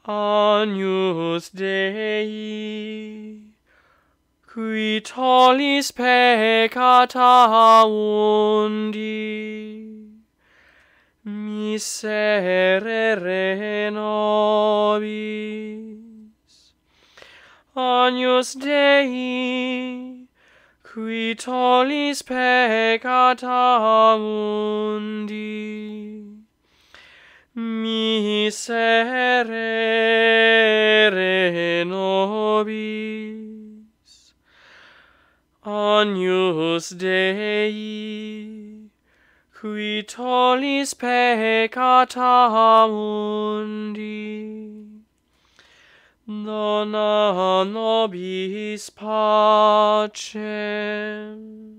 Agnus Dei, qui tollis peccata mundi, miserere nobis. Agnus Dei, qui tollis peccata mundi, miserere nobis. Agnus Dei, qui tollis peccata mundi, dona nobis pacem.